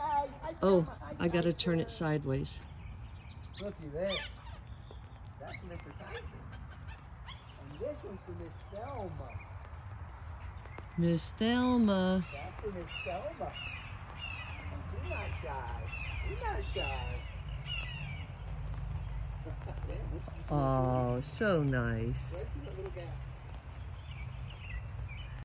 guys. Hi, Oh, Thelma. Hi, I gotta guys. turn it sideways. Looky there. That's Mr. Tyson. And this one's for Miss Thelma. Miss Thelma. That's for Miss Thelma. And she's not shy. She's not shy. Oh, so nice. Right through that little gap.